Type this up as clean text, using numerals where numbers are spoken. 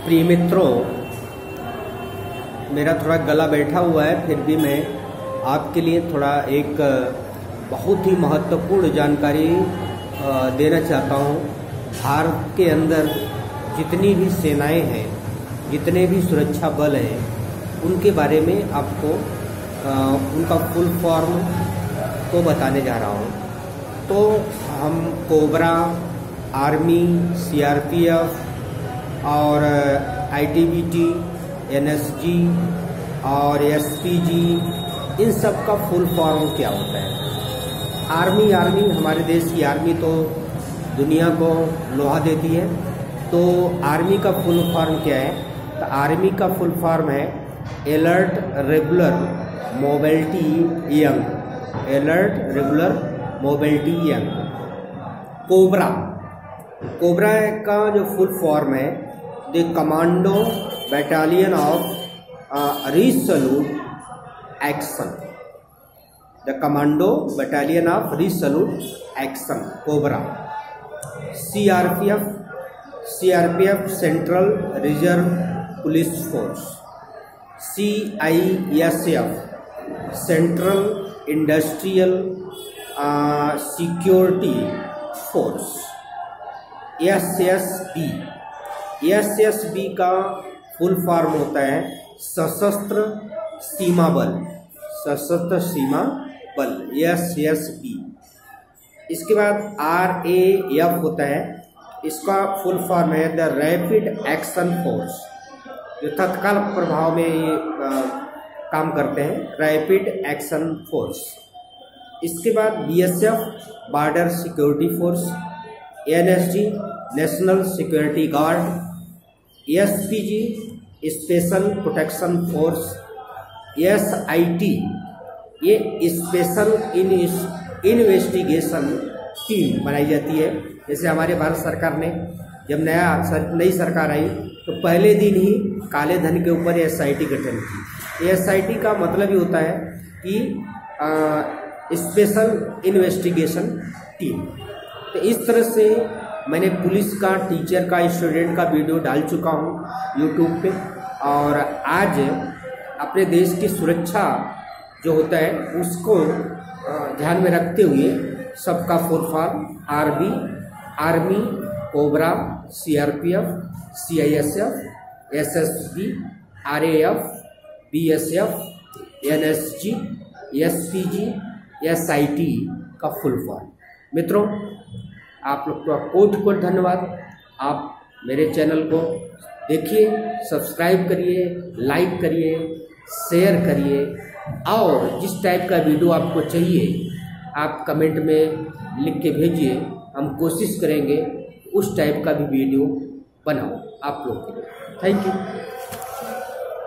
प्रिय मित्रों, मेरा थोड़ा गला बैठा हुआ है, फिर भी मैं आपके लिए थोड़ा एक बहुत ही महत्वपूर्ण जानकारी देना चाहता हूँ। भारत के अंदर जितनी भी सेनाएं हैं, जितने भी सुरक्षा बल हैं, उनके बारे में आपको उनका फुल फॉर्म तो बताने जा रहा हूँ। तो हम कोबरा, आर्मी, सीआरपीएफ और ITBT, NSG और SPG, इन सब का फुल फॉर्म क्या होता है। आर्मी हमारे देश की आर्मी तो दुनिया को लोहा देती है। तो आर्मी का फुल फॉर्म क्या है? तो आर्मी का फुल फॉर्म है alert regular mobility young. Alert regular mobility young. Cobra का जो फुल फॉर्म है the commando battalion of resolute action. The commando battalion of resolute action, cobra. CRPF central reserve police force. CISF central industrial security force. SSB का full form होता है सशस्त्र सीमा बल। सशस्त्र सीमा बल, SSB। इसके बाद RAF होता है, इसका फुल फॉर्म है द रैपिड एक्शन फोर्स, जो तत्काल प्रभाव में ये काम करते हैं, रैपिड एक्शन फोर्स। इसके बाद BSF border security force. NSG national security guard. SPG special protection force. SIT ये स्पेशल इन्वेस्टिगेशन टीम बनाई जाती है। जैसे हमारे भारत सरकार ने जब नई सरकार आई तो पहले दिन ही काले धन के ऊपर SIT गठन की। SIT का मतलब ही होता है कि स्पेशल इन्वेस्टिगेशन टीम। तो इस तरह से मैंने पुलिस का, टीचर का, स्टूडेंट का वीडियो डाल चुका हूँ यूट्यूब पे। और आज अपने देश की सुरक्षा जो होता है उसको ध्यान में रखते हुए सबका full form army, cobra, CRPF, CISF, SSB, RAF, BSF, NSG, SPG, SIT का फुल फॉर्म। मित्रों, आप लोग का कोटि धन्यवाद। आप मेरे चैनल को देखिए, सब्सक्राइब करिए, लाइक करिए, शेयर करिए, और जिस टाइप का वीडियो आपको चाहिए आप कमेंट में लिख के भेजिए। हम कोशिश करेंगे उस टाइप का भी वीडियो बनाओ आप लोग के लिए। Thank you.